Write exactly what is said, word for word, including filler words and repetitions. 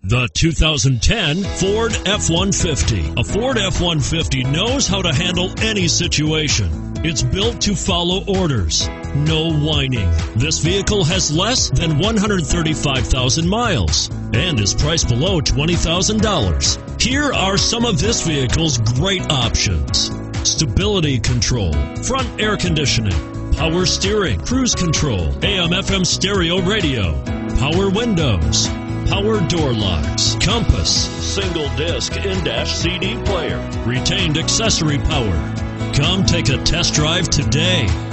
The two thousand ten Ford F one fifty. A Ford F one fifty knows how to handle any situation. It's built to follow orders. No whining. This vehicle has less than one hundred thirty-five thousand miles and is priced below twenty thousand dollars. Here are some of this vehicle's great options: stability control, front air conditioning, power steering, cruise control, A M F M stereo radio, power windows, power door locks, compass, single disc in-dash C D player, retained accessory power. Come take a test drive today.